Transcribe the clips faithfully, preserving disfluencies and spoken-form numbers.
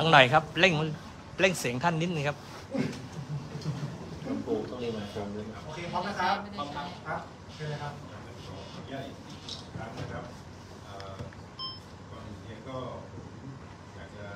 ลังหน่อยครับเร่งเร่งเสียงท่านนิดนึงครับปูต้องเรียนมาชมด้วยโอเคพร้อมนะครับพร้อมครับครับเชิญเลยครับขออนุญาตอีกครั้งนะครับก่อนอื่นเนี่ยก็อยากจะ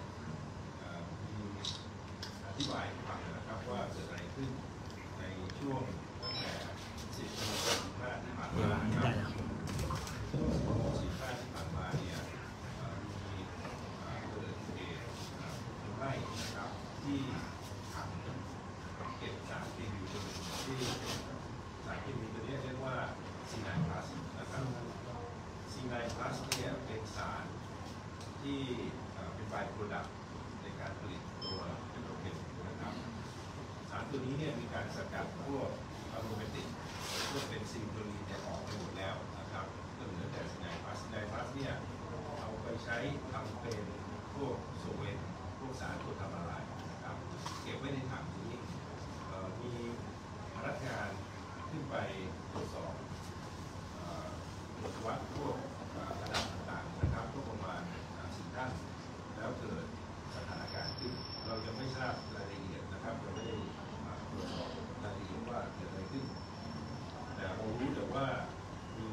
อธิบายให้ฟังนะครับว่าเกิดอะไรขึ้นในช่วงตั้งแต่สิบโมงสิบห้าที่ผ่านมาครับสิบห้าที่ผ่านมาเนี่ยมีเกิดเหตุเพลิงไหม้นะครับที่ถังเก็บสารเคมีตัวหนึ่งที่สารเคมีตัวนี้เรียกว่าซีไนพลัสนะครับซีไนพลัสเนี่ยเป็นสารที่เป็นไบโปรดักต์ในการผลิตตัวเป็นโลเกนนะครับสารตัวนี้เนี่ยมีการสกัดพวกอะโรมาติกพวกเป็นซิงโคลีนเนี่ยออกไปหมดแล้วนะครับก็เหลือแต่ซีไนพลัสซีไนพลัสเนี่ยเอาไปใช้ทำเป็นพวกโซเวนพวกสารตัวทำละลายนะครับเก็บไว้ในถังนี้มีพนักงานขึ้นไปตรวจสอบตรวจวัดพวกระดับต่างๆนะครับก็ประมาณสี่ท่านแล้วเกิดสถานการณ์ขึ้นเรายังไม่ทราบรายละเอียดนะครับเราไม่ได้ตรวจสอบรายละเอียดว่าเกิดอะไรขึ้นแต่เรารู้แต่ว่ามี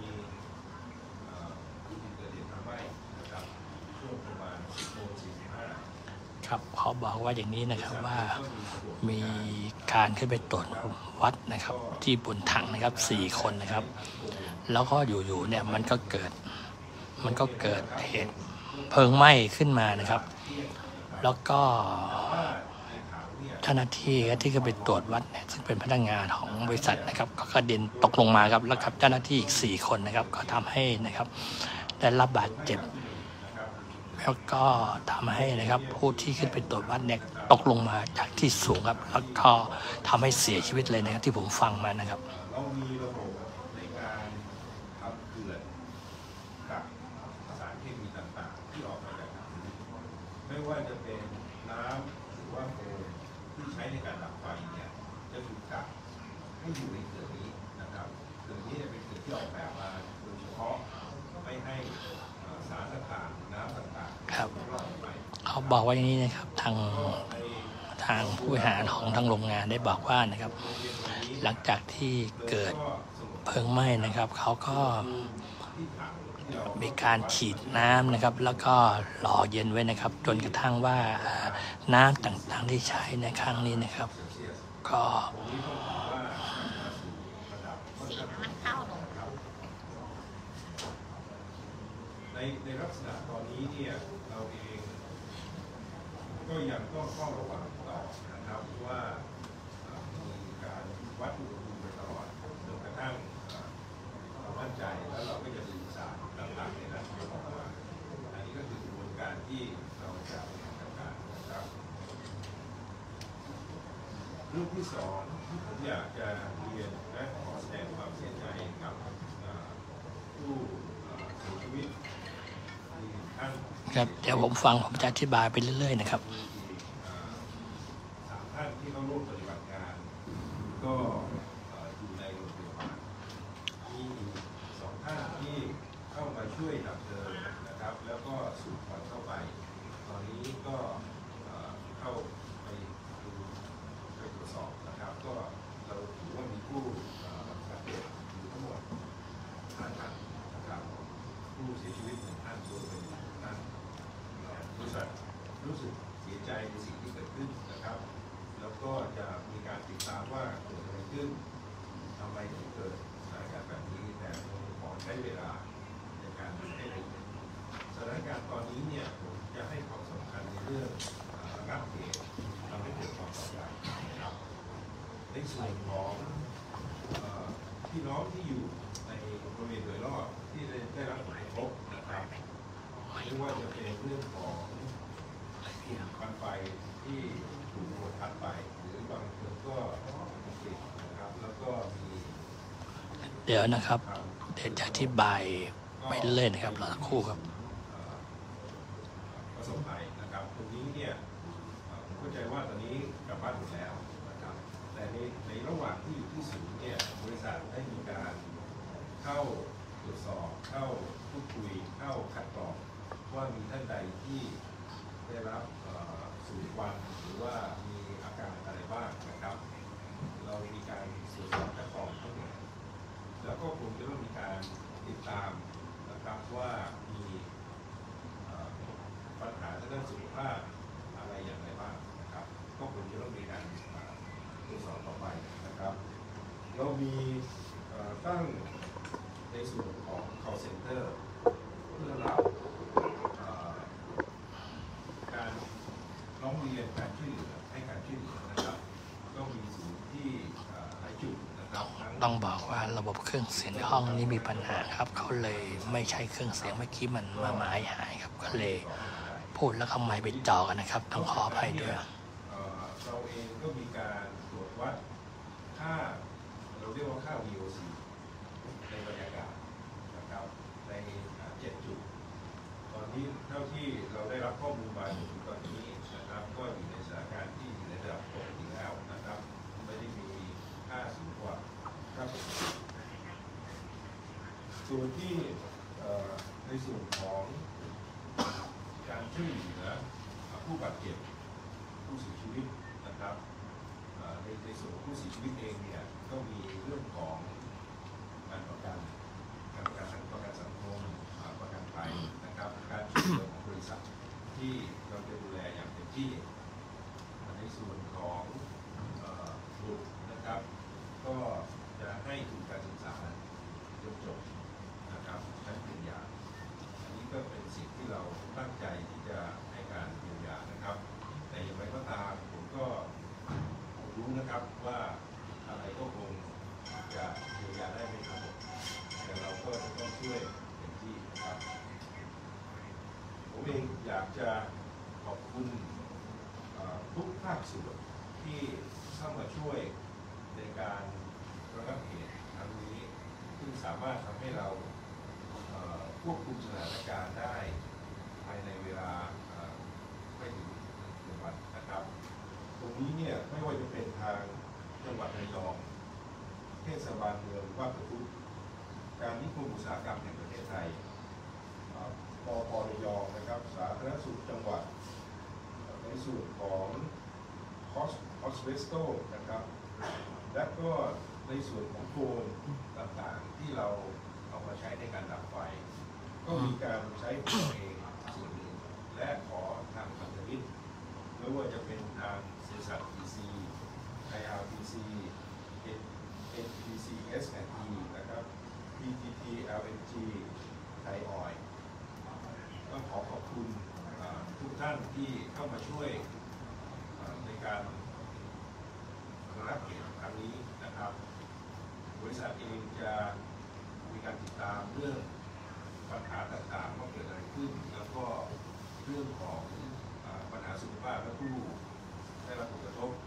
ที่เกิดเหตุเพลิงไหม้นะครับช่วงประมาณสิบโมงสี่สิบห้าครับเขาบอกว่าอย่างนี้นะครับว่ามีการขึ้นไปตรวจวัดนะครับที่บนถังนะครับสี่คนนะครับแล้วก็อยู่ๆเนี่ยมันก็เกิดมันก็เกิดเหตุเพลิงไหม้ขึ้นมานะครับแล้วก็เจ้าหน้าที่ที่ขึ้นไปตรวจวัดเนี่ยซึ่งเป็นพนักงานของบริษัทนะครับก็กระเด็นตกลงมาครับแล้วครับเจ้าหน้าที่อีกสี่คนนะครับก็ทำให้นะครับได้รับบาดเจ็บแล้วก็ทำให้นะครับผู้ที่ขึ้นไปตรวจวัดเนี่ยตกลงมาจากที่สูงครับแล้วก็ทำให้เสียชีวิตเลยนะครับที่ผมฟังมานะครับเรามีระบบในการทำเขื่อนกับสารเคมีต่างๆที่ออกมาจากถังไม่ว่าจะเป็นน้ำหรือว่าโฟมที่ใช้ในการดับไฟเนี่ยจะถูกกักให้อยู่ในเขื่อนนี้นะครับเขื่อนนี้เป็นเขื่อนที่ออกแบบมาโดยเฉพาะไม่ให้สารต่างๆน้ำต่างๆครับเขาบอกว่าอย่างนี้นะครับทางทางผู้บริหารของทางโรงงานได้บอกว่านะครับหลังจากที่เกิดเพลิงไหม้นะครับเขาก็มีการฉีดน้ำนะครับแล้วก็หล่อเย็นไว้นะครับจนกระทั่งว่าน้ำต่างๆที่ใช้ในครั้งนี้นะครับก็ในในลักษณะตอนนี้เนี่ยเราเองก็ยังต้องเฝ้าระวังต่อนะครับว่ามีการวัดอุณหภูมิไปตลอดจนกระทั่งเรามั่นใจแล้วเราก็จะสื่อสารต่างๆในนั้นออกมาอันนี้ก็คือกระบวนการที่เราจะทำการนะครับเรื่องที่สองที่ผมอยากจะเรียนและขอแสดงความเสียใจกับผู้เสียชีวิตครับเดี๋ยวผมฟังผมจะอธิบายไปเรื่อยๆนะครับสามท่านที่เข้าร่วมปฏิบัติงานก็อยู่ในโรงพยาบาลมีสองท่านที่เข้ามาช่วยดับเพลิงนะครับแล้วก็สูบควันเข้าไปตอนนี้ก็เข้าไปดูไปตรวจสอบนะครับก็เราถือว่ามีผู้บาดเจ็บอยู่ทั้งหมดห้าท่านนะครับผู้เสียชีวิตหนึ่งท่านตัวเป็นท่านบริษัทรู้สึกเสียใจในสิ่งที่เกิดขึ้นนะครับแล้วก็จะมีการติดตามว่าเกิดอะไรขึ้นทำไมถึงเกิดสถานการณ์แบบนี้แต่ผมขอใช้เวลาในการให้ละเอียดสถานการณ์ตอนนี้เนี่ยผมจะให้ความสำคัญในเรื่องระงับเหตุทำให้เกิดความปลอดภัยนะครับในส่วนของพี่น้องที่อยู่ในบริเวณโดยรอบที่ได้รับผลกระทบนะครับไม่ว่าจะเป็นเรื่องของควันไฟที่ถูกกดทัดไปหรือบางคนก็ติดนะครับแล้วก็มีเดี๋ยวนะครับเดี๋ยวจะอธิบายไปเรื่อยนะครับรอสักครู่ครับประสบภัยนะครับตรงนี้เนี่ยผมเข้าใจว่าตอนนี้กลับบ้านหมดแล้วนะครับแต่ในในระหว่างที่อยู่ที่ศูนย์เนี่ยบริษัทได้มีการเข้าตรวจสอบเข้าพูดคุยเข้าคัดกรองว่ามีท่านใดที่ได้ได้รับสูดควันหรือว่ามีอาการอะไรบ้างนะครับเรามีการตรวจสอบคัดกรองทั้งหมดแล้วก็คงจะต้องมีการติดตามนะครับว่ามีปัญหาทางด้านสุขภาพอะไรอย่างไรบ้างนะครับก็คงจะต้องมีการตรวจสอบต่อไปนะครับเรามีตั้งในส่วนของ call center เพื่อรับการร้องเรียนการช่วยเหลือให้การช่วยเหลือนะครับก็มีศูนย์ที่หลายจุดนะครับต้องบอกว่าระบบเครื่องเสียงในห้องนี้มีปัญหาครับเขาเลยไม่ใช่เครื่องเสียงเมื่อกี้มันมาหมายหายครับก็เลยพูดแล้วก็ไม่ไปจ่อกันนะครับต้องขออภัยด้วยเราเองก็มีการตรวจวัดค่าเราเรียกว่าค่า วี โอ ซี ในบรรยากาศนะครับในเจ็ดจุดตอนนี้เท่าที่เราได้รับข้อมูลมาถึงตอนนี้นะครับก็อยู่ในสถานการณ์ที่อยู่ในระดับปกติแล้วนะครับไม่ได้มีค่าสูงกว่าค่าปกติส่วนที่ในส่วนของการช่วยเหลือผู้บาดเจ็บผู้เสียชีวิตนะครับในในส่วนของผู้เสียชีวิตเองเนี่ยก็มีเรื่องของการประกันการประกันสังประกันสังคมประกันภัยนะครับการช่วยเหลือของบริษัทที่เราจะดูแลอย่างเต็มที่ในส่วนของบุตรนะครับก็จะให้ทุนการศึกษาจนจบนะครับชั้นปริญญาอันนี้ก็เป็นสิ่งที่เราตั้งใจที่จะให้การเยียวยานะครับแต่อย่างไรก็ตามผมก็รู้นะครับว่าอะไรก็คงจะเยียวยาได้ไม่ทั้งหมดแต่เราก็จะต้องช่วยเต็มที่นะครับผมเองอยากจะขอบคุณทุกภาคส่วนที่เข้ามาช่วยในการระงับเหตุครั้งนี้ซึ่งสามารถทำให้เราควบคุมสถานการณ์ได้ภายในเวลาไม่ถึงหนึ่งวันนะครับตรงนี้เนี่ยไม่ว่าจะเป็นทางจังหวัดระยองเทศบาลเมืองบ้านตะพุการนิคมอุตสาหกรรมแห่งประเทศไทยปประยองนะครับสาธารณสุขจังหวัดในส่วนของคอสคอสเวสโตนะครับและก็ในส่วนของโฟมต่างๆที่เราเอามาใช้ในการดับไฟก็มีการใช้ตัวเองส่วนหนึ่งและขอทางพันธมิตรไม่ว่าจะเป็นทางบริษัท พี ซี ไอ อาร์ พี ซี เอ็น พี ซี เอส แอนด์ อี นะครับ พี ที ที แอล เอ็น จี ไทยออยล์ก็ขอขอบคุณทุกท่านที่เข้ามาช่วยในการระงับเหตุครั้งนี้นะครับบริษัทเองจะมีการติดตามเรื่องปัญหาต่างๆว่าเกิดอะไรขึ้นแล้วก็เรื่องของปัญหาสุขภาพและผู้ได้รับผลกระทบ